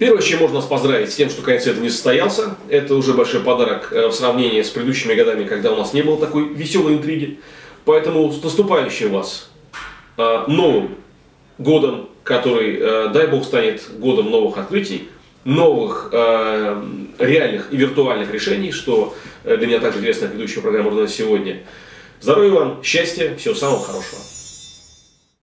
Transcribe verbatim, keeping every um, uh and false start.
Первое, с чем можно вас поздравить, с тем, что конец света не состоялся. Это уже большой подарок в сравнении с предыдущими годами, когда у нас не было такой веселой интриги. Поэтому с наступающим вас новым годом, который, дай бог, станет годом новых открытий, новых э, реальных и виртуальных решений, что для меня также интересно, как ведущего программы «Урна сегодня». Здоровья вам, счастья, всего самого хорошего.